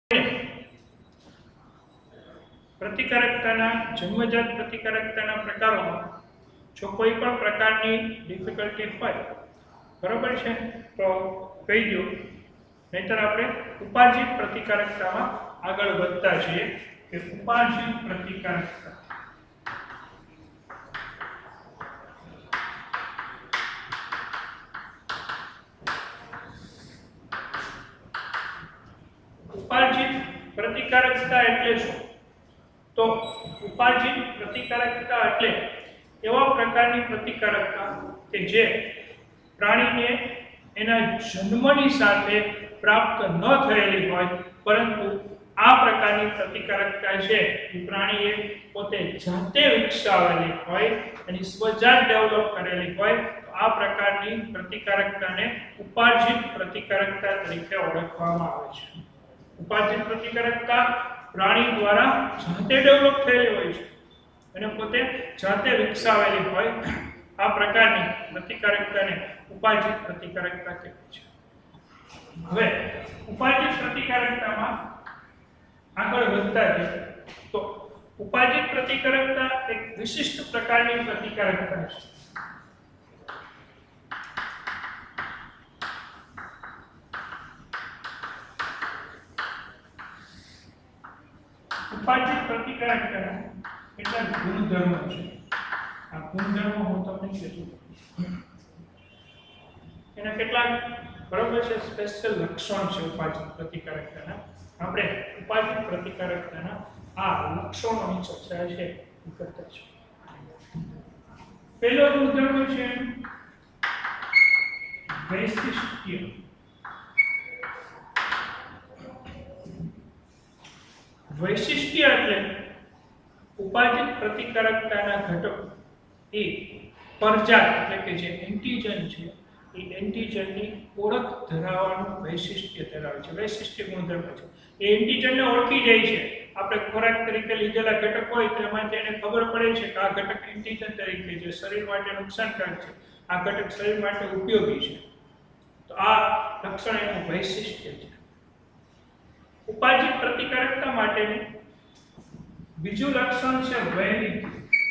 प्रतिकारकताना जन्मजात प्रतिकारकताना प्रकारों जो कोई पण प्रकारनी डिफिकल्टी होय बराबर है तो कही दो, नहींतर आपणे उपार्जित प्रतिकारकतामां आगळ वधता छीए के उपार्जित प्रतिकारकता उपार्जित प्रतिकारकता एटले शुं? तो उपार्जित प्रतिकारकता एटले एवा प्रकारनी प्रतिकारकता के जे प्राणीने एना जन्मनी साथे प्राप्त न थयेली होय परंतु आ प्रकारनी प्रतिकारकता छे ए प्राणीए पोते जाते विकसावेली होय एनी स्वजात डेवलप करेली होय तो आ प्रकारनी प्रतिकारकताने उपार्जित प्रतिकारकता तरीके ओळखवामां आवे छे। उपार्जित प्रतिकारकता प्राणी द्वारा जाते डेवलप थयेली होय छे અને પોતે જાતે વિકસાવેલી હોય આ પ્રકારની પ્રતિકારકતાને ઉપાર્જિત પ્રતિકારકતા કહેવાય છે। હવે ઉપાર્જિત પ્રતિકારકતામાં આગળ વધતા જઈએ તો ઉપાર્જિત પ્રતિકારકતા એક વિશિષ્ટ પ્રકારની પ્રતિકારકતા છે। उपार्जित प्रतिकारकता કેટલા ગુણધર્મો છે આ ગુણધર્મો હું તમને કહેતો એના કેટલા બરાબર છે સ્પેશિયલ લક્ષણ છે ઉપાર્જિત પ્રતિકારકતાના। આપણે ઉપાર્જિત પ્રતિકારકતાના આ લક્ષણોની ચર્ચા છે એ કરતા છે। પહેલો ગુણધર્મ છે વૈશિષ્ટ્ય। वैशिष्ट्य એટલે उपार्जित प्रतिकारकताना घटक ए परजात એટલે કે જે એન્ટિજન છે એ એન્ટિજનની ઓળખ ધરાવવાનું વૈશિષ્ટ્ય ધરાવે છે। વૈશિષ્ટ્ય ગુણધર્મ છે એ એન્ટિજનને ઓળખી જાય છે। આપણે ખોરાક તરીકે લીધેલા ઘટક હોય તો એમાં તેને ખબર પડે છે કે આ ઘટક એન્ટિજન તરીકે છે, શરીર માટે નુકસાનકારક છે, આ ઘટક શરીર માટે ઉપયોગી છે, તો આ લક્ષણ એનું વૈશિષ્ટ્ય છે। उपार्जित प्रतिकारकता माटेનું બીજું લક્ષણ છે વૈવિધ્ય।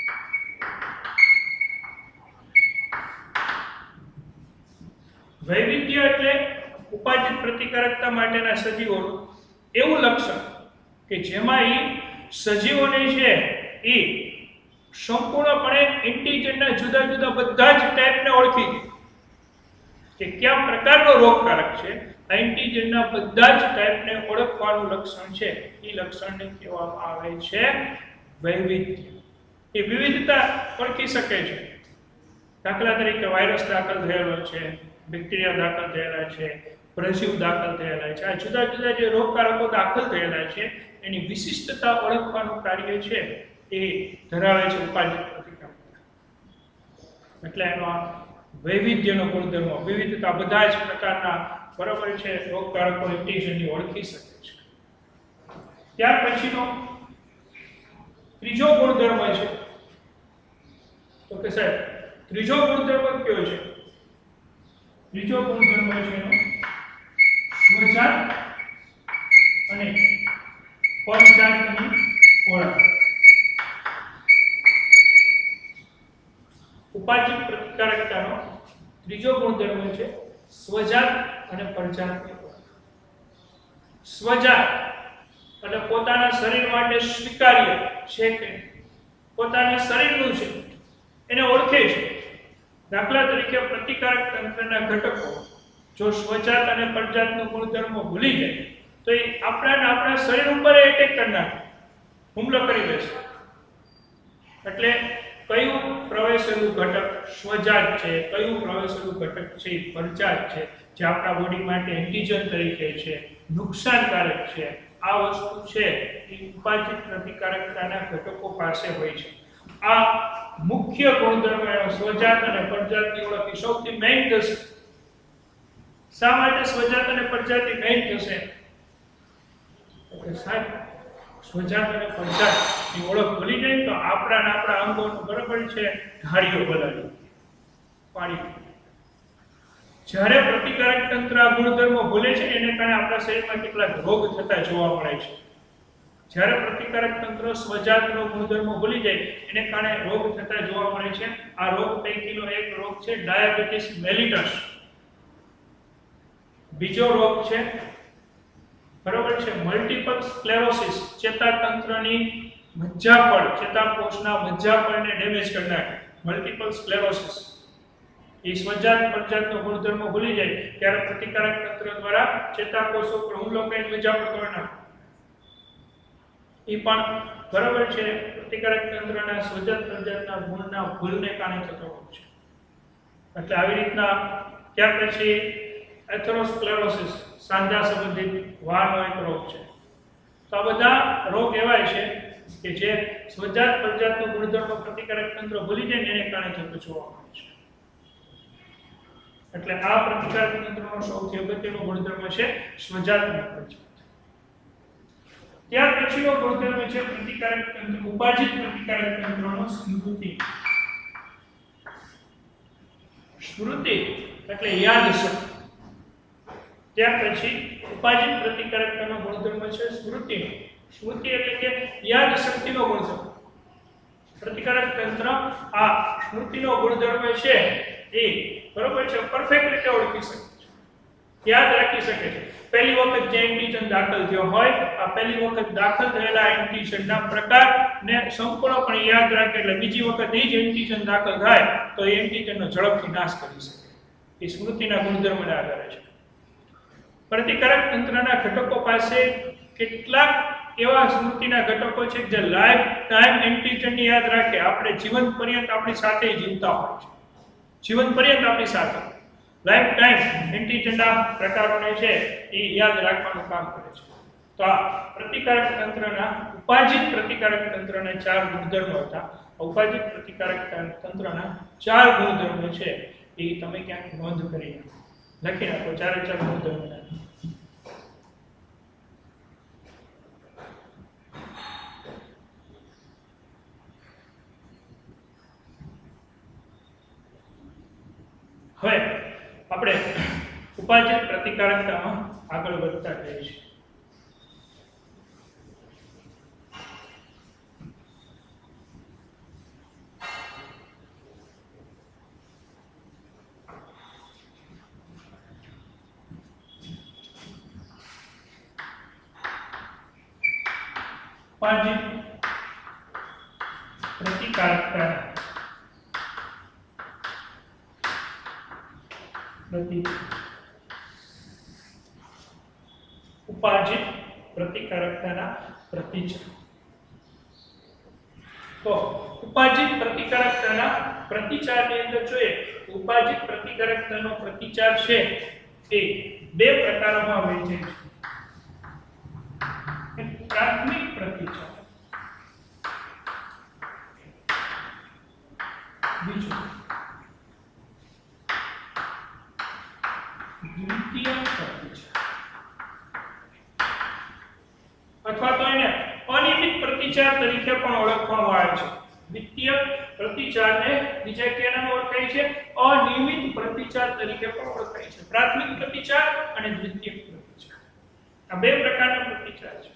વૈવિધ્ય એટલે ઉપાર્જિત પ્રતિકારકતા માટેના સજીવોનું એવું લક્ષણ કે જેમાં એ સજીવોને છે એ સંપૂર્ણપણે એન્ટિજનના જુદા જુદા બધા જ ટાઈપને ઓળખી દે કે કયા પ્રકારનો રોગકારક છે। એન્ટિજનના બધા જ ટાઈપને ઓળખવાનું લક્ષણ છે એ લક્ષણને કહેવામાં આવે છે વૈવિધ્ય। એ વિવિધતા ઓળખી શકે છે। દાખલા તરીકે વાયરસ દાખલ થયેલો છે, બેક્ટેરિયા દાખલ થયેલા છે, પ્રજીવ દાખલ થયેલા છે, આ જુદા જુદા જે રોગકારકો દાખલ થયેલા છે એની વિશિષ્ટતા ઓળખવાનું કાર્ય છે એ ધરાવે છે ઉપાર્જિત પ્રતિકારકતા। એટલે એનો વૈવિધ્યનો ગુણધર્મ વિવિધતા બધા જ પ્રકારના બરાબર છે રોગકારકો એન્ટિજનની ઓળખી શકે છે। ત્યાર પછીનો ત્રીજો ગુણધર્મ છે તો કે સાહેબ ત્રીજો ગુણધર્મ કયો છે? ત્રીજો ગુણધર્મ છે એનો સ્વજાત અને પરજાતની ઓળખ। ઉપાર્જિત પ્રતિકારકતાનો ત્રીજો ગુણધર્મ છે સ્વજાત અને પરજાતની ઓળખ। સ્વજાત એટલે પોતાના શરીર માટે સ્વીકાર્ય છે કે પોતાના શરીરનું છે એને ઓળખે છે। દાખલા તરીકે પ્રતિકારક તંત્રના ઘટકો જો સ્વજાત અને પરજાતનો ગુણધર્મો ભૂલી જાય તો એ આપણા શરીર ઉપર એટેક કરી નાખે, હુમલો કરી દેશે। એટલે કયું પ્રવેશેલું ઘટક સ્વજાત છે, કયું પ્રવેશેલું ઘટક છે એ પરજાત છે, જે આપણા બોડી માટે એન્ટિજન તરીકે છે, નુકસાનકારક છે, આ વસ્તુ છે એ ઉપાર્જિત પ્રતિકારકતાના ઘટકો પાસે હોય છે। આ મુખ્ય ગુણધર્મ એનો સ્વજાત અને પરજાતની ઓળખ સૌથી મેઇન થશે। શા માટે સ્વજાત અને પરજાતની મેઇન થશે? સાહેબ સ્વજાત અને પરજાતની ઓળખ ભૂલી જાય તો આપણા અંગોનું બરાબર છે ઢાળીઓ બનાવી પાણી જ્યારે પ્રતિકારક તંત્ર આ ગુણધર્મો ભૂલે છે એને કારણે આપણા શરીરમાં કેટલાક રોગ થતા જોવા મળે છે. જ્યારે પ્રતિકારક તંત્ર સ્વજાતનો ગુણધર્મો ભૂલી જાય એને કારણે રોગ થતા જોવા મળે છે. આ રોગ પૈકીનો એક રોગ છે ડાયાબિટીસ મેલિટસ. બીજો રોગ છે બરોબર છે મલ્ટીપલ સ્ક્લેરોસિસ, ચેતાતંત્રની મજ્જાપડ, ચેતાકોષના મજ્જાપડને ડેમેજ કરનાર મલ્ટીપલ સ્ક્લેરોસિસ. એ સ્વજાત પ્રજાતનો ગુણધર્મો ભૂલી જાય ત્યારે પ્રતિકારક તંત્ર દ્વારા ચેતાકોષો પર હુમલો કરીને મજ્જાપડ તોડી નાખે. એ પણ બરાબર છે પ્રતિકારક તંત્રના સ્વજાત પ્રજાતના ગુણના ભૂલને કારણે થતો રોગ છે. એટલે આવી રીતના ત્યાર પછી એથેરોસ્ક્લેરોસિસ, સાંધા સંબંધિત વાળનો એક રોગ છે. તો આ બધા રોગ એવા છે કે જે સ્વજાત પ્રજાતનો ગુણધર્મ પ્રતિકારક તંત્ર ભૂલી જાય ને એને કારણે થતો જોવા મળે છે. એટલે આ પ્રતિકારક તંત્રનો સૌથી અગત્યનો ગુણધર્મ છે સ્વજાતનો પ્રજાત. ત્યાર પછીનો ગુણધર્મ છે પ્રતિકારક તંત્ર, ઉપાજિત પ્રતિકારક તંત્રનો સ્મૃતિ. સ્મૃતિ એટલે યાદશક્તિ. ત્યાર પછી ઉપાજિત પ્રતિકારકતાનો ગુણધર્મ છે સ્મૃતિ. સ્મૃતિ એટલે કે યાદશક્તિનો ગુણધર્મ. પ્રતિકારક તંત્ર આ સ્મૃતિનો ગુણધર્મ છે એ બરોબર છે પરફેક્ટ રીતે ઓળખી શકે છે, યાદ રાખી શકે છે. પહેલી વખત જે એન્ટિજન દાખલ થયો હોય આ પહેલી વખત દાખલ થયેલા એન્ટિજનના પ્રકારને સંપૂર્ણપણે યાદ રાખે એટલે બીજી વખત એ જ એન્ટિજન દાખલ થાય તો એ એન્ટિજનનો ઝડપથી નાશ કરી શકે. એ સ્મૃતિના ગુણધર્મને આધારે છે. પ્રતિકારક તંત્રના ઘટકો પાસે કેટલાક એવા સ્મૃતિના ઘટકો છે જે લાઈફ ટાઈમ એન્ટિજનને યાદ રાખે. આપણે જીવન પર્યંત આપણી સાથે જીવતા હોય છે, જીવન પર્યંત આપણી સાથે લાઈફ ટાઈમ એન્ટિજનના પ્રકારોને છે એ યાદ રાખવાનું કામ કરે છે. તો આ પ્રતિકારક તંત્રના ઉપાજિત પ્રતિકારક તંત્રના 4 ગુણધર્મો હતા. ઉપાજિત પ્રતિકારક તંત્રના 4 ગુણધર્મો છે એ તમે ક્યાંક નોંધ કરી લખી નાખો. 4 ગુણધર્મો. હવે આપણે ઉપાજિત પ્રતિકારકતામાં આગળ વધતા જઈએ છીએ. ઉપાજિત પ્રતિકારકતા ઉપાજિત પ્રતિકારકતાના પ્રતિચાર. તો ઉપાજિત પ્રતિકારકતાના પ્રતિચારની અંદર જોઈએ ઉપાજિત પ્રતિકારકતાનો પ્રતિચાર છે એ 2 પ્રકારોમાં વહેંચાય છે. પ્રાથમિક પ્રતિચાર, બીજો દ્વિતીય પ્રતિચાર, અથવા તો એને અનિયમિત પ્રતિચાર તરીકે પણ ઓળખવામાં આવે છે. દ્વિતીય પ્રતિચારને બીજા કેનામાં ઓળખાય છે અનિયમિત પ્રતિચાર તરીકે પણ ઓળખાય છે. પ્રાથમિક પ્રતિચાર અને દ્વિતીય પ્રતિચાર આ 2 પ્રકારના પ્રતિચાર છે.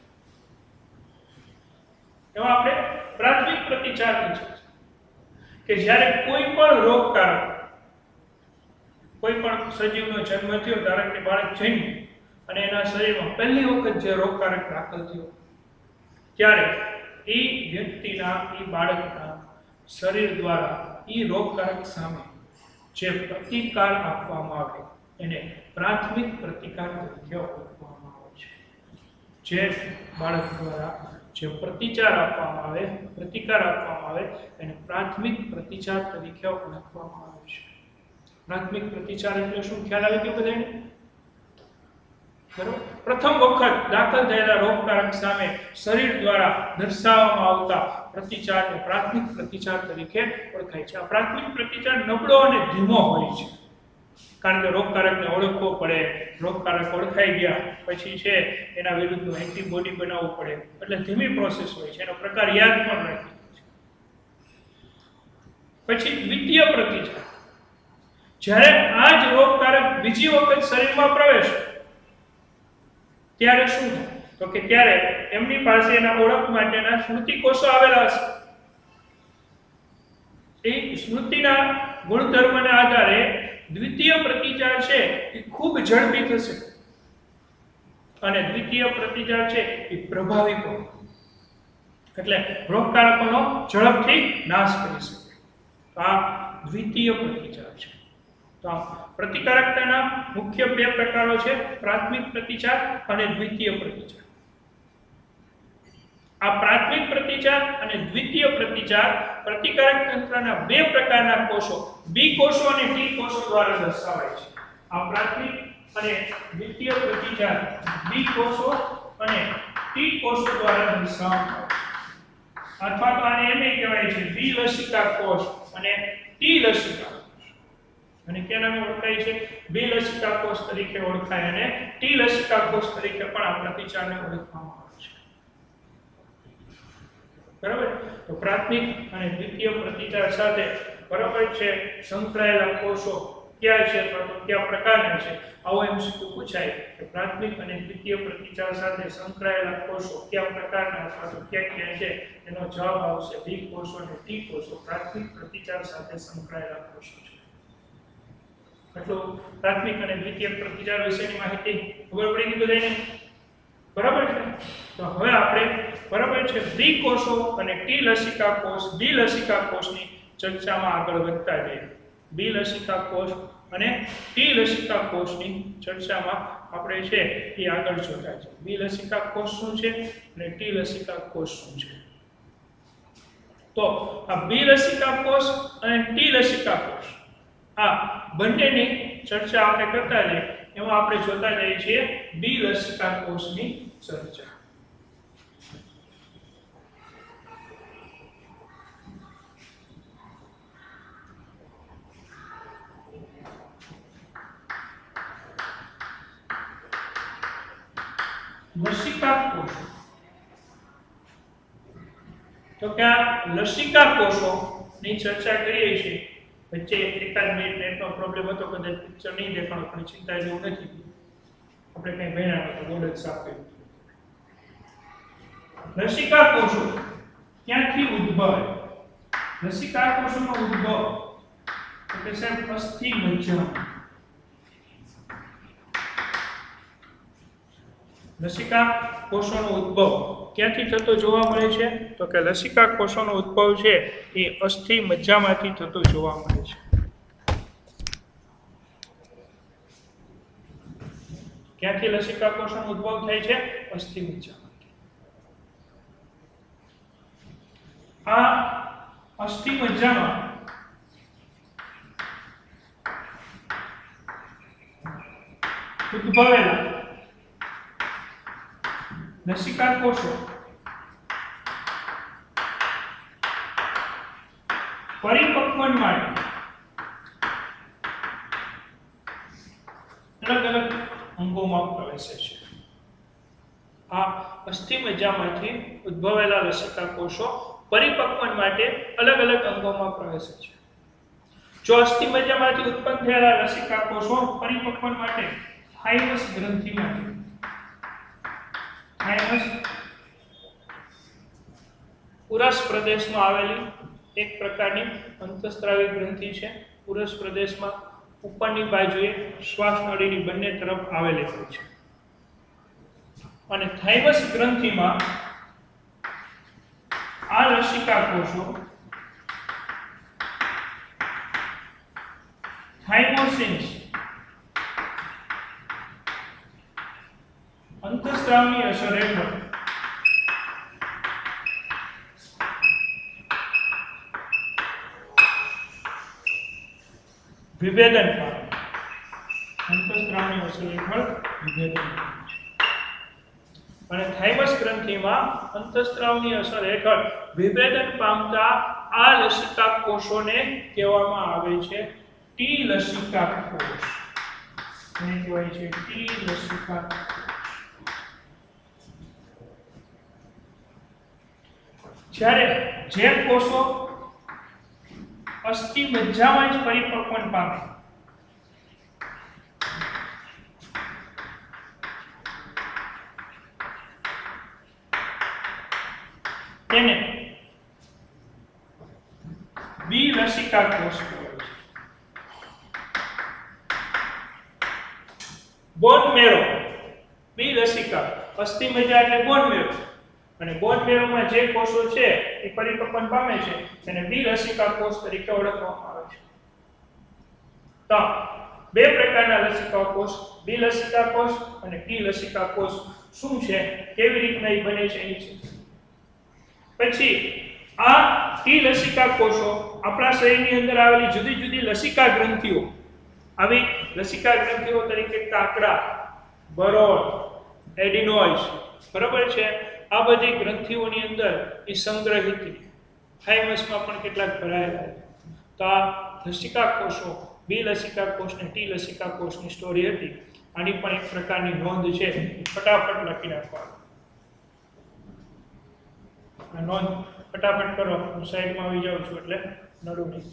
એમાં આપણે પ્રાથમિક પ્રતિચાર છે કે જ્યારે કોઈ પણ રોગકારક, કોઈ પણ સજીવનો જન્મ થયો, ધારો કે બાળક જન્મ્યું અને એના શરીરમાં પહેલી વખત જે રોગકારક દાખલ થયો ત્યારે એ વ્યક્તિના, એ બાળકના શરીર દ્વારા એ રોગકારક સામે જે પ્રતિકાર આપવામાં આવે એને પ્રાથમિક પ્રતિકાર તરીકે ઓળખવામાં આવે છે. જે બાળક દ્વારા જે પ્રતિચાર આપવામાં આવે, પ્રતિકાર આપવામાં આવે એને પ્રાથમિક પ્રતિચાર તરીકે ઓળખવામાં આવે છે. પ્રાથમિક પ્રતિચાર એટલે શું, ખ્યાલ આવી ગયો બધાને? બરોબર. પ્રથમ વખત દાખલ થયેલા રોગકારક સામે શરીર દ્વારા દર્શાવવામાં આવતા પ્રતિચારને પ્રાથમિક પ્રતિચાર તરીકે ઓળખાય છે. આ પ્રાથમિક પ્રતિચાર નબળો અને ધીમો હોય છે કારણ કે રોગકારકને ઓળખવો પડે, રોગકારક ઓળખાઈ ગયા પછી છે એના વિરુદ્ધનું એન્ટીબોડી બનાવવું પડે, એટલે ધીમી પ્રોસેસ હોય છે. એનો પ્રકાર યાદ પણ રાખી છે. પછી દ્વિતીય પ્રતિચાર, જ્યારે આ જ રોગકારક બીજી વખત શરીરમાં પ્રવેશે ત્યારે શું થાય? તો કે ત્યારે એમની પાસે એના ઓળખ માટેના સ્મૃતિ કોષો આવેલા હશે. એ સ્મૃતિના ગુણધર્મના આધારે દ્વિતીય પ્રતિચાર છે એ ખૂબ ઝડપી થશે અને દ્વિતીય પ્રતિચાર છે એ પ્રભાવી પણ, એટલે રોગકારકોનો ઝડપથી નાશ કરી શકે. તો આ દ્વિતીય પ્રતિચાર છે. તો આ પ્રતિકારકતાના મુખ્ય બે પ્રકારો છે, પ્રાથમિક પ્રતિચાર અને દ્વિતીય પ્રતિચાર. આ પ્રાથમિક પ્રતિચાર અને દ્વિતીય પ્રતિચાર પ્રતિકારક તંત્રના બે પ્રકારના કોષો, બી કોષો અને ટી કોષો દ્વારા દર્શાવાય છે. આ પ્રાથમિક અને દ્વિતીય પ્રતિચાર બી કોષો અને ટી કોષો દ્વારા દર્શાવવામાં આવે છે. અથવા તો આને એમ કહેવાય છે બી લસિકા કોષ અને ટી લસિકા કોષ. અને કેના નામે ઓળખાય છે? બી લસિકા કોષ તરીકે ઓળખાય અને ટી લસિકા કોષ તરીકે પણ આ પ્રતિચારને ઓળખવામાં આવે છે. બરાબર? તો પ્રાથમિક અને દ્વિતીય પ્રતિચાર સાથે બરાબર છે સંકળાયેલા કોષો ક્યાં છે અથવા તો કયા પ્રકારના છે, આવો એમસીક્યુ પૂછાય કે પ્રાથમિક અને દ્વિતીય પ્રતિચાર સાથે સંકળાયેલા કોષો કયા પ્રકારના અથવા તો ક્યાં છે, એનો જવાબ આવશે બી કોષો અને ટી કોષો પ્રાથમિક પ્રતિચાર સાથે સંકળાયેલા કોષો છે. એટલું પ્રાથમિક અને દ્વિતીય પ્રતિચાર વિશેની માહિતી ખબર પડી ગઈ બધાને? બરાબર છે. તો હવે આપણે બરાબર છે બી કોષો અને ટી લસિકા કોષ, બી લસિકા કોષની ચર્ચામાં આગળ વધતા જઈએ. બી લસિકા કોષ અને ટી લસિકા કોષની ચર્ચામાં આપણે છે એ આગળ જોતા છે. બી લસિકા કોષ શું છે અને ટી લસિકા કોષ શું છે? તો આ બી લસિકા કોષ અને ટી લસિકા કોષ આ બંનેની ચર્ચા આપણે કરતા જઈએ. એમાં આપણે જોતા જઈએ છીએ બી લસિકા કોષની ચર્ચા. લસિકા કોષો, તો કે આ લસિકા કોષોની ચર્ચા કરીએ છીએ. વચ્ચે એકાદ મિનિટ નેટનો પ્રોબ્લેમ હતો, કદાચ પિક્ચર નહીં દેખાણો, પણ ચિંતા જેવું નથી. આપણે કઈ ભણ્યા નહોતું, બોર્ડ જ સાફ કર્યું. લસિકા કોષો ક્યાંથી ઉદ્ભવે? લસિકા કોષોનો ઉદ્ભવ એટલે સાહેબ અસ્થિ મજ્જા. લસિકા કોષોનો ઉદ્ભવ ક્યાંથી થતો જોવા મળે છે? તો કે લસિકા કોષોનો ઉદ્ભવ છે એ અસ્થિ મજ્જામાંથી થતો જોવા મળે છે. ક્યાંથી લસિકા કોષોનો ઉદ્ભવ થાય છે? અસ્થિ મજ્જામાંથી. આ અસ્થિ મજ્જામાં ઉદ્ભવેલા લસિકા કોષો પરિપક્વન માટે અલગ અલગ અંગોમાં પ્રવેશે છે. આ અસ્થિ મજ્જામાંથી ઉદ્ભવેલા લસિકા કોષો પરિપક્વન માટે અલગ અલગ અંગોમાં પ્રવેશે છે. જો અસ્થિ મજ્જામાંથી ઉત્પન્ન થયેલા લસિકા કોષો પરિપક્વન માટે થાઇમસ ગ્રંથિમાંથી, થાઇમસ પુરસ પ્રદેશમાં આવેલી એક પ્રકારની અંતઃસ્ત્રાવી ગ્રંથિ છે. પુરસ પ્રદેશમાં ઉપરની બાજુએ શ્વાસ નળીની બંને તરફ આવેલી હોય છે. અને થાઇમસ ગ્રંથિમાં આ લસિકા કોષો થાઇમોસિન્સ અંતઃસ્ત્રાવની અસર હેઠળ વિભેદન પામે. અંતઃસ્ત્રાવની અસર હેઠળ વિભેદન પામે છે. અને થાઇમસ ગ્રંથિમાં અંતઃસ્ત્રાવની અસર હેઠળ વિભેદન પામતા આ લસિકા કોષોને કહેવામાં આવે છે ટી લસિકા કોષ. એને કહેવાય છે ટી લસિકા કોષ. જ્યારે જે કોષો અસ્થિ મજ્જામાં જ પરિપક્વન પામે તેને બિલસિકા કોષ કહેવાય છે. બોન મેરો બિલસિકા અસ્થિમજ્જા એટલે બોન મેરો અને બોન મેરોમાં જે કોષો છે એ પરિપક્વન પામે છે તેને બિલસિકા કોષ તરીકે ઓળખવામાં આવે છે. તો બે પ્રકારના લસિકા કોષ બિલસિકા કોષ અને ટી-લસિકા કોષ શું છે કેવી રીતના એ બને છે એ છે. પછી આ ટી-લસિકા કોષો આપણા શરીરની અંદર આવેલી જુદી જુદી લસિકા ગ્રંથિઓ આવી લસિકા ગ્રંથિઓ તરીકે કાકડા, બરોળ, એડિનોઇડ્સ બરાબર છે. આ બધી ગ્રંથિઓની અંદર એ સંગ્રહિત થાઇમસમાં પણ કેટલાક ભરાયેલા છે. તો આ લસિકા કોષો બિલસિકા કોષ અને ટી-લસિકા કોષની સ્ટોરી હતી. આની પણ એક પ્રકારની નોંધ છે, ફટાફટ લખી નાખવાનું. આ નોંધ ફટાફટ કરો. હું સાઈડમાં આવી જાઉં છું એટલે નડું નહીં.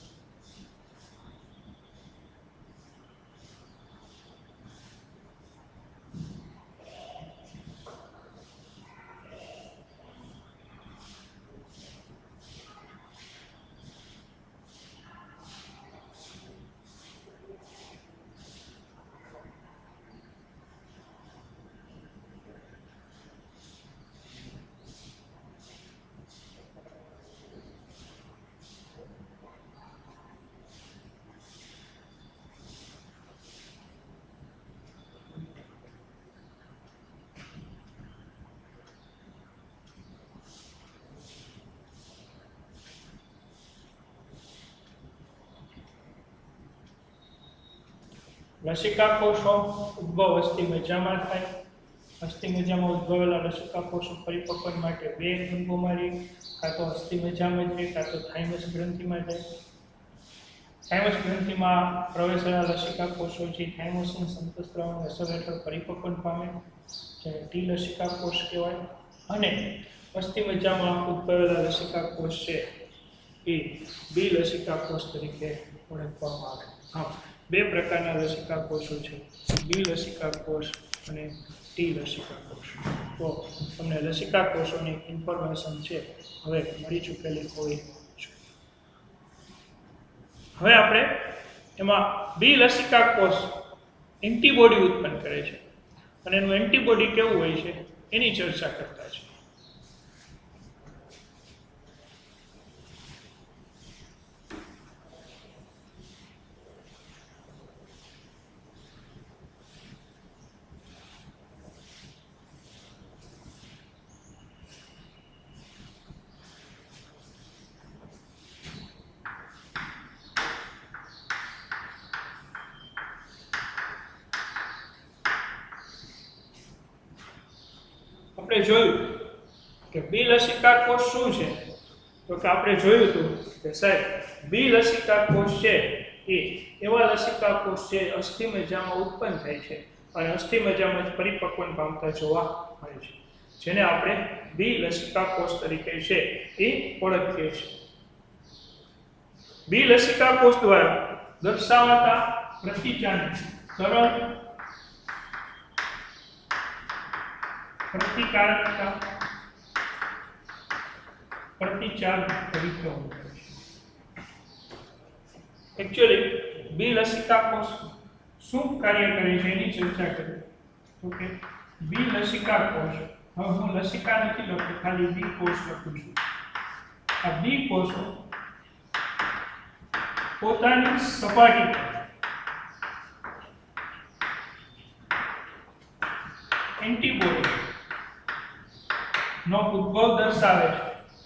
લસિકા કોષો ઉદ્ભવ અસ્થિમજ્જામાં થાય. અસ્થિમજ્જામાં ઉદ્ભવેલા લસિકા કોષો પરિપક્વન માટે બે અંગોમાં રહે, કાં તો અસ્થિમજ્જામાં જ રહે કાં તો થાઇમસ ગ્રંથિમાં જાય. થાઇમસ ગ્રંથિમાં પ્રવેશેલા લસિકા કોષો જે થાઇમોસિન સંતસ્ત્રાવની અસર હેઠળ પરિપક્વન પામે જેને ટી-લસિકા કોષ કહેવાય. અને અસ્થિમજ્જામાં ઉદ્ભવેલા લસિકા કોષ છે એ બિલસિકા કોષ તરીકે ઓળખવામાં આવે. હા, બે પ્રકારના લસિકા કોષો છે, બિલસિકા કોષ અને ટી-લસિકા કોષ. તો તમને લસિકા કોષોની ઇન્ફોર્મેશન છે હવે મળી ચૂકેલી હોય. હવે આપણે એમાં બિલસિકા કોષ એન્ટીબોડી ઉત્પન્ન કરે છે અને એનું એન્ટીબોડી કેવું હોય છે એની ચર્ચા કરતા છે. આપણે જોયું કે બિલસિકા કોષ શું છે, તો કે આપણે જોયું હતું કે સાહેબ બિલસિકા કોષ છે એ એવા લસિકા કોષ છે અસ્થિમજ્જામાં ઉત્પન્ન થાય છે અને અસ્થિમજ્જામાં જ પરિપક્વન પામતા જોવા મળે છે, જેને આપણે બિલસિકા કોષ તરીકે છે એ ઓળખીએ છીએ. બિલસિકા કોષ દ્વારા દર્શાવાતા પ્રતિચાર સરળ પ્રતિકારકતા પ્રતિચાર તરીકે ઓળખાય છે. એકચ્યુઅલી બિલસિકા કોષ શું કાર્ય કરે છે એની ચર્ચા કરીએ તો કે બિલસિકા કોષ, હવે હું લસિકા નથી લખતો, ખાલી બી કોષ લખું છું. આ બી કોષો પોતાની સપાટી પર એન્ટીબોડી નો ઉદ્ભવ દર્શાવે છે.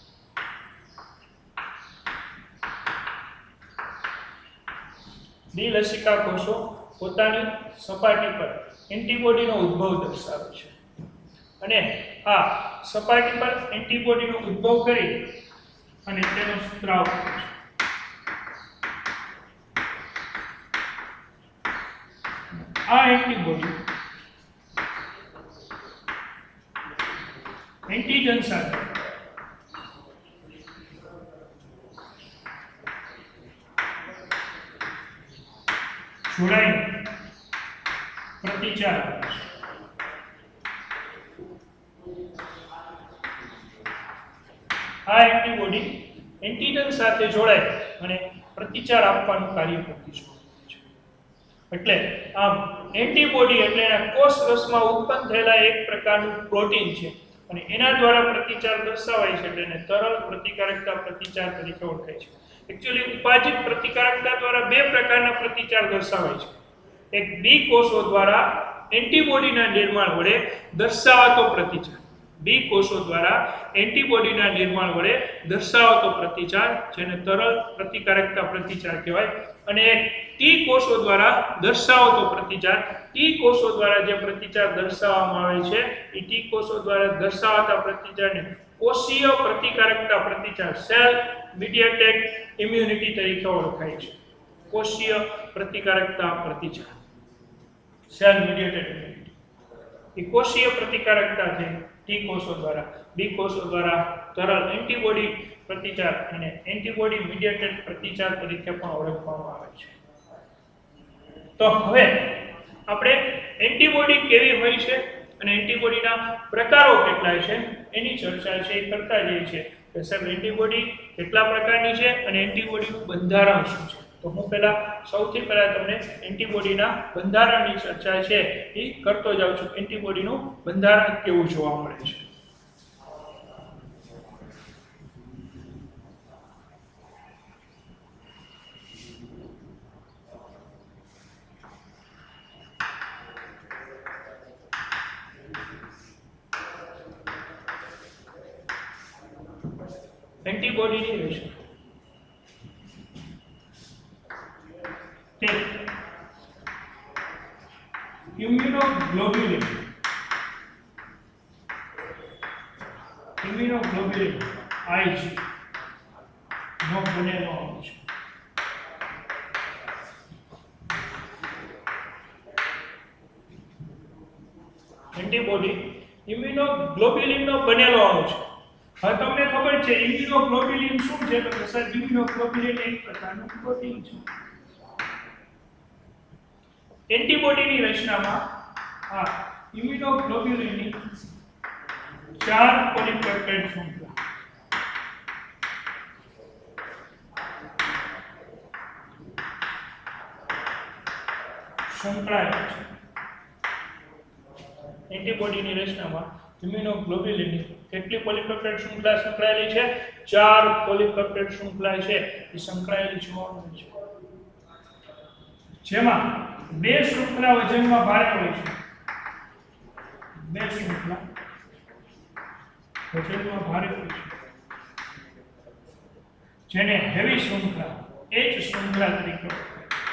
બિલસિકા કોષો પોતાની સપાટી પર એન્ટીબોડીનો ઉદ્ભવ દર્શાવે છે અને આ સપાટી પર એન્ટીબોડીનો ઉદ્ભવ કરી અને તેનો સ્ત્રાવ કરે છે. આ એન્ટીબોડી એન્ટીજન સાથે જોડાઈને પ્રતિચાર કરે છે. આ એન્ટીબોડી એન્ટીજન સાથે જોડાય અને પ્રતિચાર આપવાનું કાર્ય કરતી હોય છે. એટલે આમ એન્ટીબોડી એટલે એના કોષ રસમાં ઉત્પન્ન થયેલા એક પ્રકારનું પ્રોટીન છે અને એના દ્વારા પ્રતિચાર દર્શાવાય છે એટલે એને તરલ પ્રતિકારકતા પ્રતિચાર તરીકે ઓળખાય છે. એકચ્યુઅલી ઉપાજિત પ્રતિકારકતા દ્વારા બે પ્રકારના પ્રતિચાર દર્શાવાય છે. એક બી કોષો દ્વારા એન્ટીબોડીના નિર્માણ વડે દર્શાવાતો પ્રતિચાર, બી કોષો દ્વારા એન્ટીબોડીના નિર્માણ વડે દર્શાવાતો પ્રતિચાર જેને તરલ પ્રતિકારકતા પ્રતિચાર કહેવાય, અને એક ટી કોષો દ્વારા દર્શાવાતો પ્રતિચાર, ટી કોષો દ્વારા જે પ્રતિચાર દર્શાવવામાં આવે છે એ ટી કોષો દ્વારા દર્શાવાતા પ્રતિચારને કોષીય પ્રતિકારકતા પ્રતિચાર, સેલ મીડિયેટેડ ઇમ્યુનિટી તરીકે ઓળખાય છે. કોષીય પ્રતિકારકતા પ્રતિચાર, સેલ મીડિયેટેડ ઇમ્યુનિટી, એ કોષીય પ્રતિકારકતા છે ટી કોષો દ્વારા. બી કોષો દ્વારા તરલ એન્ટીબોડી પ્રતિચાર અને એન્ટીબોડી મીડિયેટેડ પ્રતિચાર તરીકે પણ ઓળખવામાં આવે છે. તો હવે આપણે એન્ટીબોડી કેવી હોય છે અને એન્ટીબોડીના પ્રકારો કેટલા છે એની ચર્ચા છે એ કરતા જઈએ છીએ કે સાહેબ એન્ટીબોડી કેટલા પ્રકારની છે અને એન્ટીબોડીનું બંધારણ શું છે. તો હું સૌથી પહેલા તમને એન્ટીબોડીના બંધારણની ચર્ચા છે એ કરતો જાઉં છું. એન્ટીબોડીનું બંધારણ કેવું જોવા મળે છે. એન્ટીબોડીની રચના તે ઇમ્યુનોગ્લોબ્યુલિન IG નો બનેલો હોય છે. એન્ટીબોડી ઇમ્યુનોગ્લોબ્યુલિન નો બનેલો અણુ છે. હવે તમને ખબર છે ઇમ્યુનોગ્લોબ્યુલિન શું છે? તો સર ઇમ્યુનોગ્લોબ્યુલિન એક પ્રકારનું પ્રોટીન છે. એન્ટીબોડીની રચનામાં આ ઇમ્યુનોગ્લોબ્યુલિનની 4 પોલીપેપ્ટાઇડ શૃંખલા સંકળાયેલ છે. એન્ટીબોડીની રચનામાં ઇમ્યુનોગ્લોબ્યુલિનની કેટલી પોલીપેપ્ટાઇડ શૃંખલા સંકળાયેલી છે? 4 પોલીપેપ્ટાઇડ શૃંખલા છે એ સંકળાયેલી જોવા મળે છે. જેમાં 2 શૃંખલા વજનમાં ભારે હોય છે. 2 શૃંખલા વજનમાં ભારે હોય છે જેને હેવી શૃંખલા H શૃંખલા તરીકે ઓળખાય છે.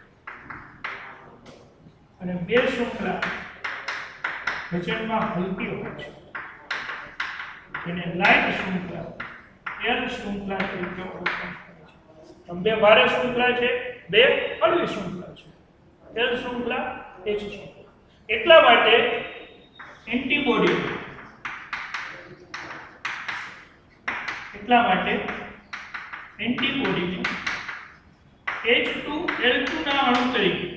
અને 2 શૃંખલા વજનમાં હલકી હોય છે જેને લાઇટ શૃંખલા L શૃંખલા તરીકે ઓળખાય છે. આમ 2 ભારે શૃંખલા છે, 2 હળવી શૃંખલા છે, L શૃંખલા H શૃંખલા. એટલા માટે એન્ટીબોડીને H2L2 ના અણુ તરીકે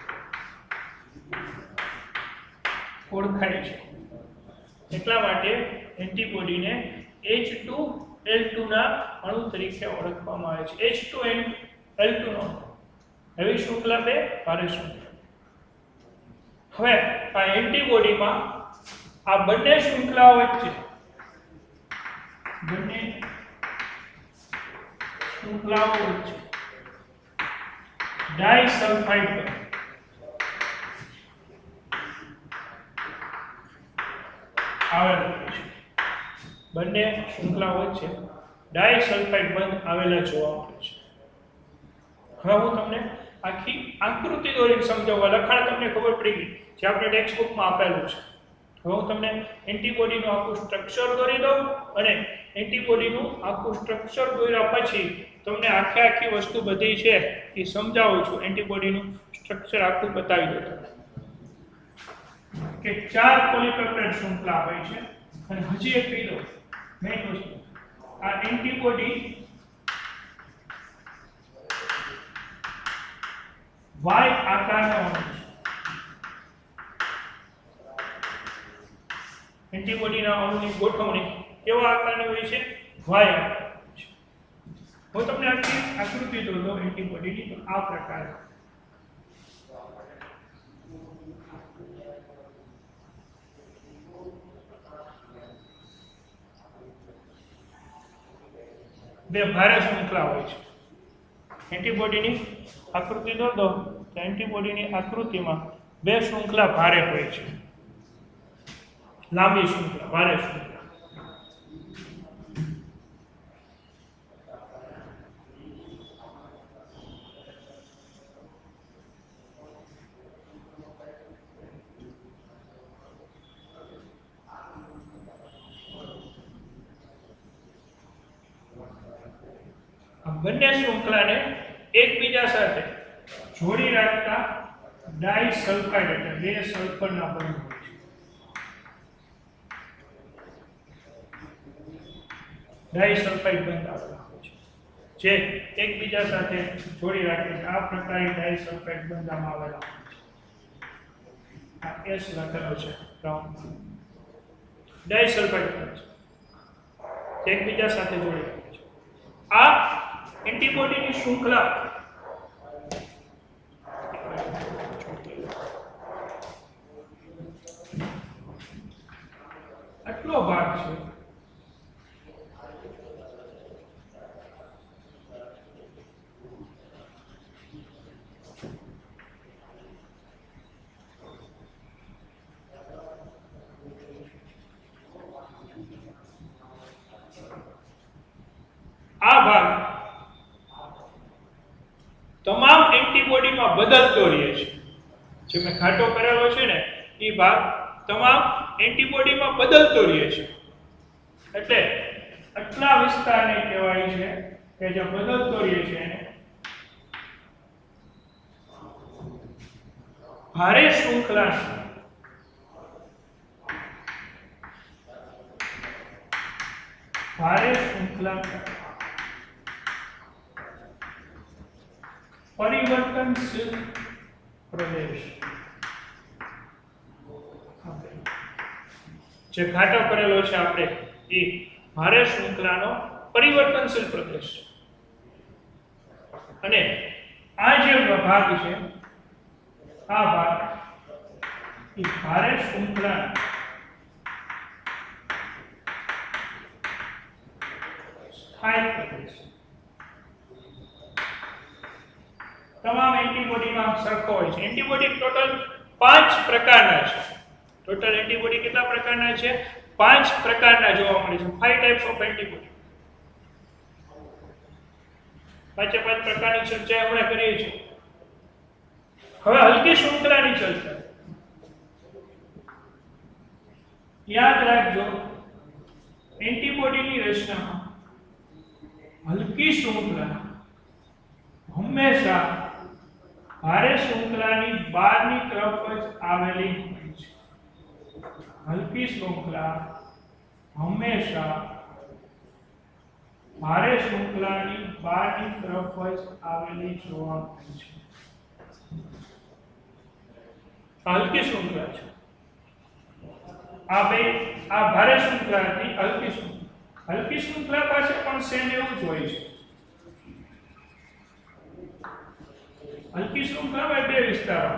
ઓળખાય છે. એટલા માટે એન્ટીબોડીને H2L2 ના અણુ તરીકે ઓળખવામાં આવે છે. H2L2 નો હેવી શૃંખલા 2, ભારે શૃંખલા. હવે આ એન્ટીબોડીમાં આ બંને શૃંખલાઓ વચ્ચે ડાઈસલ્ફાઇડ બંધ આવેલા છે. બંને શૃંખલાઓ વચ્ચે ડાઈસલ્ફાઇડ બંધ આવેલા જોવા મળે છે. હવે હું તમને આખી આકૃતિ દોરીને સમજાવવા, લખાણ તમને ખબર પડી ગઈ જે આપણે ટેક્સ્ટ બુકમાં આપેલું છે. હવે હું તમને એન્ટીબોડીનું આખું સ્ટ્રક્ચર દોરી દઉં અને એન્ટીબોડીનું આખું સ્ટ્રક્ચર દોર્યા પછી તમને આખી વસ્તુ બધી છે એ સમજાવું છું. એન્ટીબોડીનું સ્ટ્રક્ચર આખું બતાવી દઉં તમને કે 4 પોલીપેપ્ટાઇડ શૃંખલા હોય છે. અને હજી એક કહી દઉં મેઇન વસ્તુ, આ એન્ટીબોડી Y આકારનો અણુ છે. એન્ટીબોડીના અણુની ગોઠવણી કેવા આકારની હોય છે? વાય આકારની છે. હું તમને આખી આકૃતિ દોરો એન્ટીબોડીની, તો આ પ્રકાર બે ભારે શૃંખલા હોય છે. એન્ટીબોડીની આકૃતિ દોરો તો એન્ટીબોડીની આકૃતિમાં બે શૃંખલા ભારે હોય છે. લાંબી શૃંખલા, ભારે શૃંખલા. બંને શૃંખલાને એકબીજા સાથે જોડી રાખતા ડાઇસલ્ફાઇડ એટલે બે સલ્ફરના બંધ હોય છે. ડાઇસલ્ફાઇડ બંધ આવેલા હોય છે જે એકબીજા સાથે જોડી રાખે છે. આ પ્રકારે ડાઇસલ્ફાઇડ બંધ આવેલા હોય છે. આ એસ લખેલો છે રાઉન્ડ. ડાઇસલ્ફાઇડ બંધ છે એકબીજા સાથે જોડી રાખે છે. આ એન્ટીબોડીની શૃંખલા આટલો ભાગ છે. આ ભાગ તમામ એન્ટીબોડીમાં બદલતો રહે છે. જે મેં ઘાટો કરેલો છે ને એ ભાગ તમામ એન્ટીબોડીમાં બદલતો રહે છે. એટલે આટલા વિસ્તારને કહેવાય છે કે જે બદલતો રહે છે એને ભારે શૃંખલા પરિવર્તનશીલ પ્રદેશ. જે ઘાટો કરેલો છે આપણે એ ભારે શૃંખલાનો પરિવર્તનશીલ પ્રદેશ. અને આ જે ભાગ છે આ ભાગ એ ભારે શૃંખલા સ્થાયી પ્રદેશ. તમામ એન્ટીબોડીમાં સરખો હોય છે. એન્ટીબોડી ટોટલ 5 પ્રકારના છે. ટોટલ એન્ટીબોડી કેટલા પ્રકારના છે? 5 પ્રકારના જોવા મળે છે. 5 ટાઈપ્સ ઓફ એન્ટીબોડી. 5 પ્રકારની ચર્ચા આપણે કરીએ છીએ. હવે હલકી શૃંખલાની ચર્ચા. યાદ રાખજો એન્ટીબોડીની રચનામાં હલકી શૃંખલા હંમેશા ભારે શૃંખલાની બહારની તરફ જ આવેલી હોય છે. હલકી શૃંખલા હંમેશા ભારે શૃંખલાની બહારની તરફ જ આવેલી જોવા મળે છે. હલકી શૃંખલા છે. આ ભારે શૃંખલા હતી હલકી શૃંખલા. હલકી શૃંખલા પાસે પણ સેમ એવું જ હોય છે. હલકી શૃંખલામાં બે વિસ્તારો.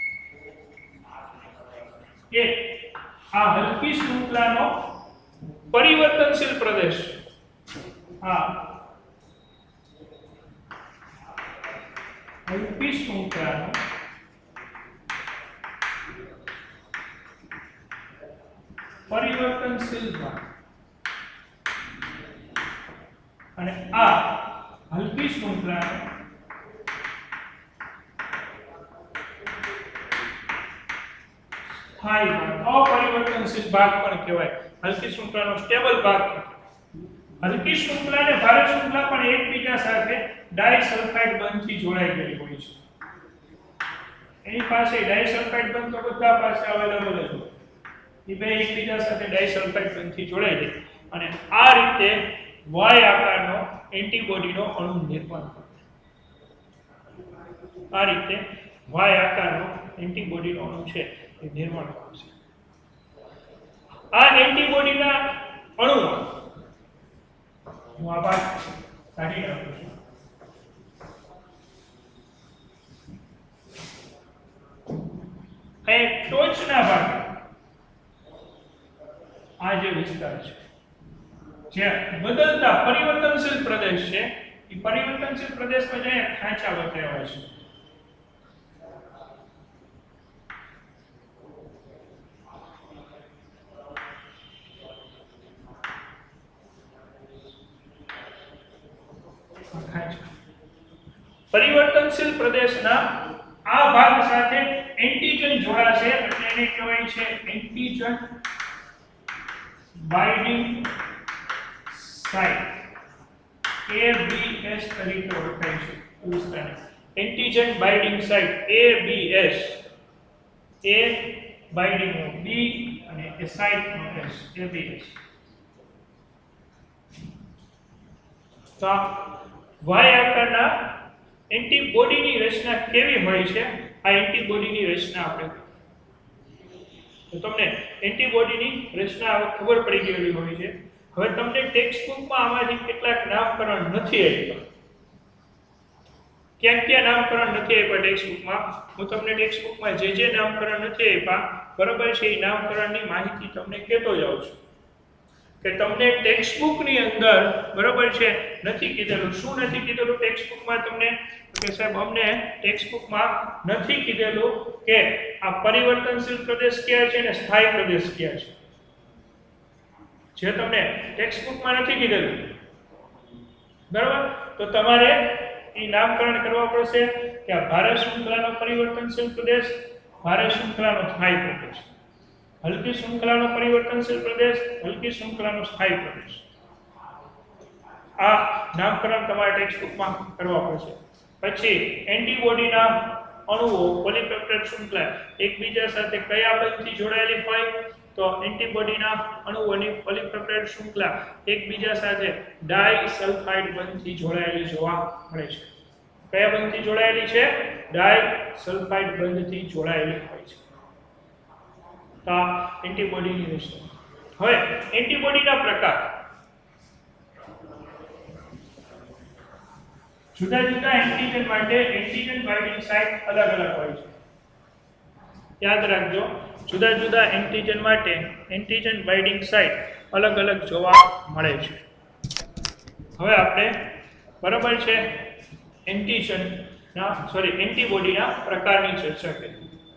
એક આ હલકી શૃંખલાનો પરિવર્તનશીલ પ્રદેશ. આ હલકી શૃંખલાનો પરિવર્તનશીલ ભાગ અને આ હલકી શૃંખલાનો અપરિવર્તનશીલ ભાગ પણ કહેવાય. હલકી શૃંખલાનો સ્ટેબલ ભાગ. હલકી શૃંખલા અને ભારે શૃંખલા પણ એકબીજા સાથે ડાઇસલ્ફાઇડ બંધથી જોડાઈ ગયેલી હોય છે. એની પાસે ડાઇસલ્ફાઇડ બંધ તો બધા પાસે અવેલેબલ જ હોય. એ બે એકબીજા સાથે ડાઇસલ્ફાઇડ બંધથી જોડાઈ જાય અને આ રીતે વાય આકારનો એન્ટીબોડીનો અણુ નિર્માણ થાય. આ રીતે વાય આકારનો એન્ટીબોડીનો અણુ છે એ નિર્માણ પામશે. આ એન્ટીબોડીના અણુમાં હું આ ભાગ કાઢી નાખું છું. એ ટોચના ભાગે આ જે વિસ્તાર છે જે બદલતા પરિવર્તનશીલ પ્રદેશ છે એ પરિવર્તનશીલ પ્રદેશમાં જે ખાંચા બતાવ્યા છે પરિવર્તનશીલ પ્રદેશના આ ભાગ સાથે એન્ટીજન જોડાશે એટલે એને કહેવાય છે એન્ટીજન બાઇન્ડિંગ સાઇટ ABS તરીકે ઓળખાય છે. Antigen binding site ABS A binding નો B અને એ સાઇટ નો S ABS. તો Y આકારના એન્ટીબોડીની રચના કેવી હોય છે? આ એન્ટીબોડીની રચના આપણે તો તમને એન્ટીબોડીની રચના ખબર પડી ગયેલી હોય છે. હવે તમને ટેક્સ્ટ બુકમાં આમાંથી કેટલાક નામકરણ નથી આપ્યા. ક્યાં નામકરણ નથી આપ્યા ટેક્સ્ટ બુકમાં? હું તમને ટેક્સ્ટ બુકમાં જે નામકરણ નથી આપ્યા બરોબર છે એ નામકરણની માહિતી તમને કહેતો જાઉં છું કે તમને ટેક્સ્ટ બુકની અંદર બરોબર છે નથી કીધેલું. શું નથી કીધેલું ટેક્સ્ટ બુકમાં તમને? કે સાહેબ અમને ટેક્સ્ટ બુકમાં નથી કીધેલું કે આ પરિવર્તનશીલ પ્રદેશ કયા છે અને સ્થાયી પ્રદેશ કયા છે. જે તમને ટેક્સ્ટ બુકમાં નથી કીધેલું બરાબર તો તમારે એ નામકરણ કરવા પડશે કે આ ભારે શૃંખલાનો પરિવર્તનશીલ પ્રદેશ, ભારે શૃંખલાનો સ્થાયી પ્રદેશ, હલકી શૃંખલાનો પરિવર્તનશીલ પ્રદેશ, હલકી શૃંખલાનો સ્થાયી પ્રદેશ. આ નામકરણ તમારે ટેક્સ્ટ બુકમાં કરવા પડશે. પછી એન્ટીબોડીના અણુઓ પોલીપેપ્ટાઇડ શૃંખલા એકબીજા સાથે કયા બંધથી જોડાયેલી હોય? તો એન્ટીબોડીના અણુઓની પોલીપેપ્ટાઇડ શૃંખલા એકબીજા સાથે ડાઇસલ્ફાઇડ બંધથી જોડાયેલી જોવા મળે છે. કયા બંધથી જોડાયેલી છે? ડાઇસલ્ફાઇડ બંધથી જોડાયેલી હોય છે. તો એન્ટીબોડીની રચના. હવે એન્ટીબોડીના પ્રકાર. જુદા જુદા એન્ટીજન માટે એન્ટીજન બાઇન્ડિંગ સાઇટ અલગ અલગ હોય છે. યાદ રાખજો, જુદા જુદા એન્ટીજન માટે એન્ટીજન બાઇન્ડિંગ સાઇટ અલગ અલગ જોવા મળે છે. હવે આપણે બરાબર છે એન્ટીબોડીના પ્રકારની ચર્ચા કરીએ.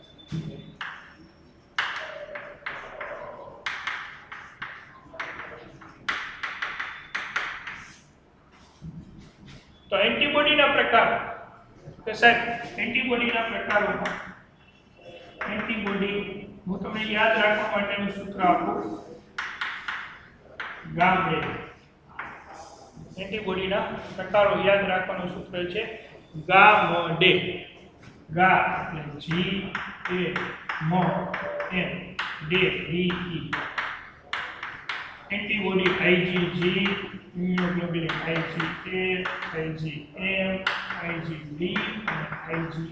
તો એન્ટીબોડીના પ્રકાર કે સાહેબ એન્ટીબોડીના પ્રકારોમાં એન્ટીબોડી હું તમને યાદ રાખવા માટેનું સૂત્ર આપું. ગામ-ડે. એન્ટીબોડીના પ્રકારો યાદ રાખવાનું સૂત્ર છે ગામ-ડે. ગા એટલે G A M N ડે D E. Antibody IgG, immunoglobulin IgA, IgM, IgD અને IgE.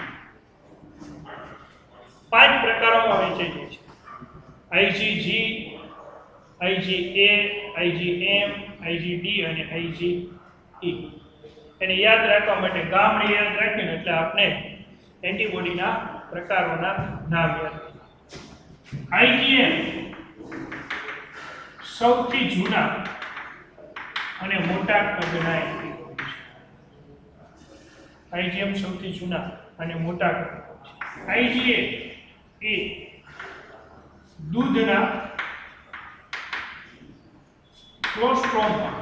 5 પ્રકારોમાં વહેંચાઈ છે. IgG, IgA, IgM, IgD અને IgE. એને યાદ રાખવા માટે ગામડે યાદ રાખીને એટલે આપણે એન્ટીબોડીના પ્રકારોના નામ યાદ રાખીએ. IgM સૌથી જૂના અને મોટા કદના એન્ટીબોડી છે. IgM સૌથી જૂના અને મોટા કદના છે. IgA એ દૂધના ક્લોસ્ટ્રોમમાં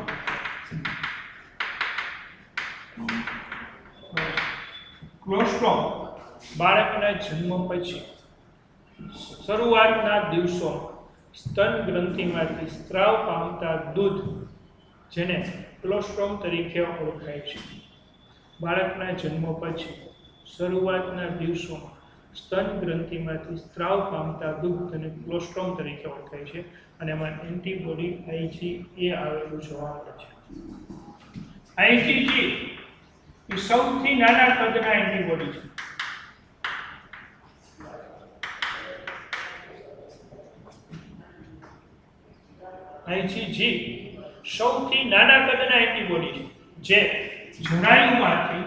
બાળકના જન્મ પછી શરૂઆતના દિવસોમાં સ્તન ગ્રંથિમાંથી સ્ત્રાવ પામતા દૂધ જેને ક્લોસ્ટ્રોમ તરીકે ઓળખાય છે. બાળકના જન્મ પછી શરૂઆતના દિવસોમાં સ્તન ગ્રંથિમાંથી સ્ત્રાવ પામતા દૂધ તેને ક્લોસ્ટ્રોમ તરીકે ઓળખાય છે અને એમાં એન્ટીબોડી IgA આવેલું જોવા મળે છે. IgG એ સૌથી નાના કદના એન્ટીબોડી છે. આઈજીજી સૌથી નાના કદના એન્ટીબોડી છે જે જરાયુમાંથી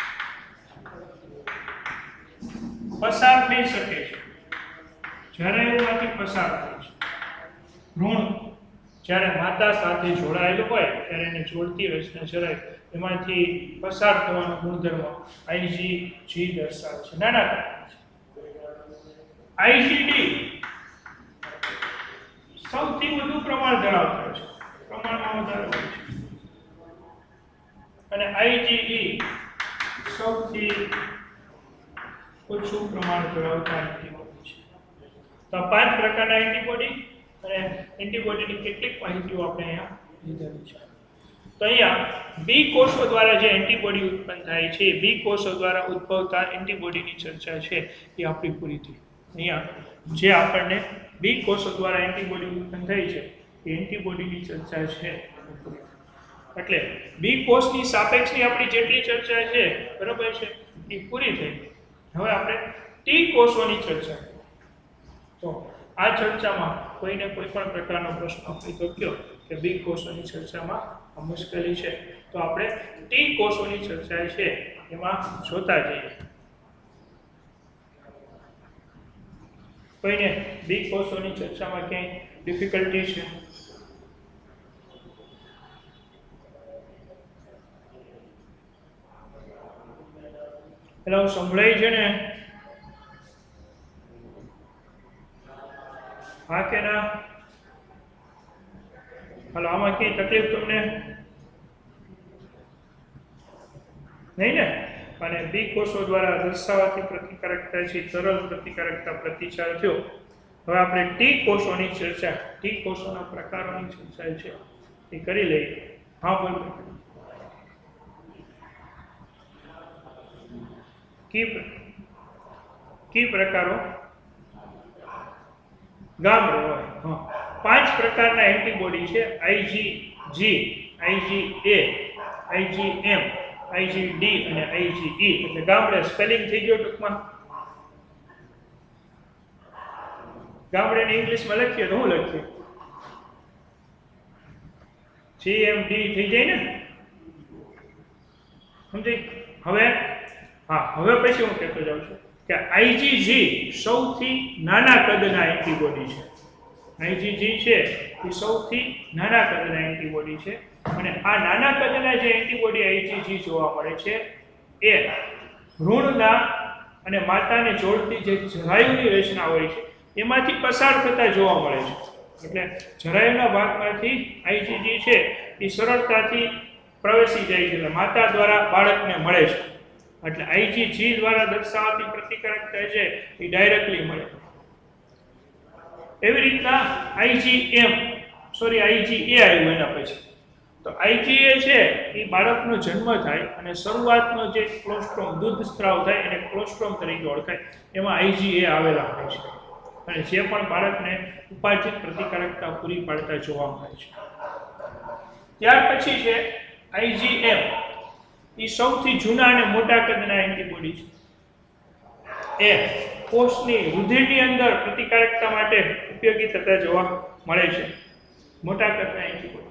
પસાર થઈ શકે છે, જરાયુમાંથી પસાર થાય છે. ભ્રૂણ જ્યારે માતા સાથે જોડાયેલું હોય ત્યારે એને જોડતી રચના જરાય એમાંથી પસાર થવાનો ગુણધર્મ આઈજીજી દર્શાવે છે, નાના કદના છે. આઈજીડી સૌથી વધુ પ્રમાણ ધરાવતા છે, પ્રમાણમાં વધારે હોય છે, અને આઈજીઈ સૌથી ઓછું પ્રમાણ ધરાવતા એન્ટીબોડી છે. તો 5 પ્રકારના એન્ટીબોડી અને એન્ટીબોડીની કેટલીક માહિતીઓ આપણે અહીંયા લીધેલી છે. તો અહીંયા બી કોષો દ્વારા જે એન્ટીબોડી ઉત્પન્ન થાય છે, બી કોષો દ્વારા ઉદ્ભવતા એન્ટીબોડીની ચર્ચા છે એ આપણી પૂરી થઈ. અહીંયા જે આપણને બી કોષો દ્વારા એન્ટીબોડી ઉત્પન્ન થઈ છે એ એન્ટીબોડીની ચર્ચા છે. એટલે બી કોષની સાપેક્ષની આપણી જેટલી ચર્ચા છે બરાબર છે એ પૂરી થઈ. હવે આપણે ટી કોષોની ચર્ચા કરીએ. તો આ ચર્ચામાં કોઈને કોઈ પણ પ્રકારનો પ્રશ્ન હોય તો કયો કે બી કોષોની ચર્ચામાં આ મુશ્કેલી છે, તો આપણે ટી કોષોની ચર્ચા છે એમાં જોતા જઈએ. કોઈને બી કોષોની ચર્ચામાં ક્યાંય ડિફિકલ્ટી છે? એટલે હું સંભળાય છે ને? હા કે ના? હાલો, આમાં કઈ તકલીફ તમને નહીં ને? અને બી કોષો દ્વારા દર્શાવાતી પ્રતિકારકતા છે, તરલ પ્રતિકારકતા પ્રતિચાર થયો. હવે આપણે ટી કોષોની ચર્ચા, ટી કોષોના પ્રકારોની ચર્ચા છે એ કરી લઈએ. હા બોલો. કી પ્રકારો ગામડે હોય. હા, 5 પ્રકારના એન્ટીબોડી છે: આઈજીજી, આઈજીએ, આઈજીએમ, આઈજીડી અને આઈજીઈ. એટલે ગામડે સ્પેલિંગ થઈ ગયો ટૂંકમાં. ગામડેને ઇંગ્લિશમાં લખીએ તો હું લખીએ? જીએમડી થઈ જાય ને? સમજી? હવે હા, હવે પછી હું કહેતો જાઉં છું કે આઈજીજી સૌથી નાના કદના એન્ટીબોડી છે. આઈજીજી છે એ સૌથી નાના કદના એન્ટીબોડી છે, અને આ નાના કદના જે એન્ટીબોડી આઈજીજી જોવા મળે છે એ ભ્રૂણના અને માતાને જોડતી જે જરાયુની રચના હોય છે એમાંથી પસાર થતા જોવા મળે છે. એટલે જરાયુના ભાગમાંથી આઈજીજી છે એ સરળતાથી પ્રવેશી જાય છે, એટલે માતા દ્વારા બાળકને મળે છે. એટલે આઈજીજી દ્વારા દર્શાવાતી પ્રતિકારકતા છે એ ડાયરેક્ટલી મળે. એવી રીતના આઈજીએ આવ્યું એના પછી. તો આઈજીએ છે એ બાળકનો જન્મ થાય અને શરૂઆતનો જે કોલોસ્ટ્રોમ, દૂધ સ્ત્રાવ થાય એને કોલોસ્ટ્રોમ તરીકે ઓળખાય, એમાં આઈજીએ આવેલા હોય છે, અને જે પણ બાળકને ઉપાર્જિત પ્રતિકારકતા પૂરી પાડતા જોવા મળે છે. ત્યાર પછી છે આઈજીએમ. એ સૌથી જૂના અને મોટા કદના એન્ટીબોડી છે. એ કોષની રુધિરની અંદર પ્રતિકારકતા માટે ઉપયોગી થતા જોવા મળે છે, મોટા કદના એન્ટીબોડી.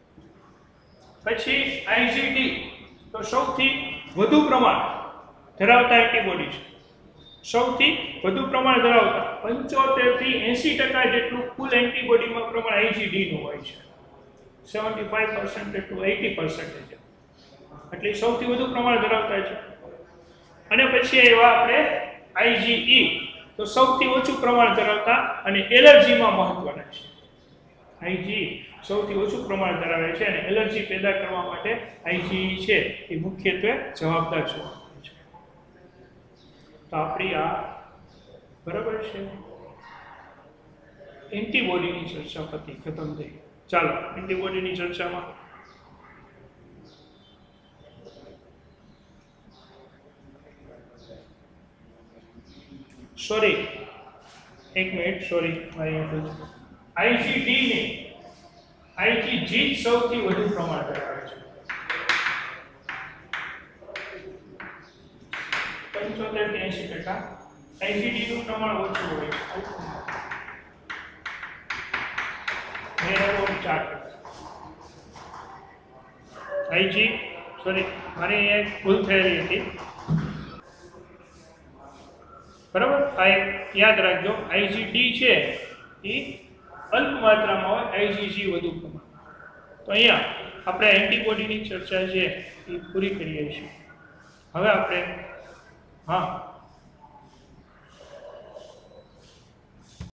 પછી આઈજીડી તો સૌથી વધુ પ્રમાણ ધરાવતા એન્ટીબોડી છે. સૌથી વધુ પ્રમાણ ધરાવતા 75 થી 80% જેટલું કુલ એન્ટીબોડીમાં પ્રમાણ આઈજીડી નું હોય છે. 75% to 80%. એટલે સૌથી વધુ પ્રમાણ ધરાવતા છે. અને પછી એવા આપણે આઈજીઈ તો સૌથી ઓછું પ્રમાણ ધરાવતા અને એલર્જીમાં મહત્વના છે. આઈજી સૌથી ઓછું પ્રમાણ ધરાવે છે અને એલર્જી પેદા કરવા માટે આઈજીઈ છે એ મુખ્યત્વે જવાબદાર છે. તો આપણી આ બરાબર છે એન્ટીબોડીની ચર્ચા પતી, ખતમ થઈ. ચાલો એન્ટીબોડીની ચર્ચામાં એક મિનિટ આઈજીડી ને આઈજીજી સૌથી વધુ પ્રમાણ ધરાવે છે. 75 થી 80%. આઈજીડી નું પ્રમાણ ઓછું હોય છે. ચાર્ટ આઈજી સોરી મારી અહીંયા એક ભૂલ થયેલી હતી બરાબર આ એક યાદ રાખજો આઈજીડી છે એ અલ્પ માત્રામાં હોય આઈજીજી વધુ પ્રમાણમાં તો અહીંયા આપણે એન્ટીબોડીની ચર્ચા છે એ પૂરી કરીએ છીએ હવે આપણે હા